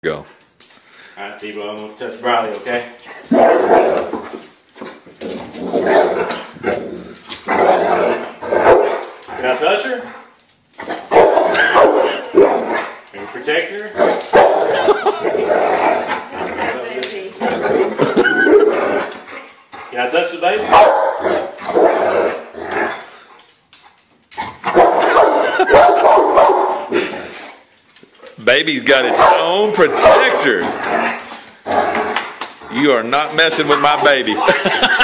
Go. Alright, T-Bow, I'm going to touch Briley, okay? Can I touch her? Can you protect her? Can I touch the baby? Baby's got its own protector. You are not messing with my baby.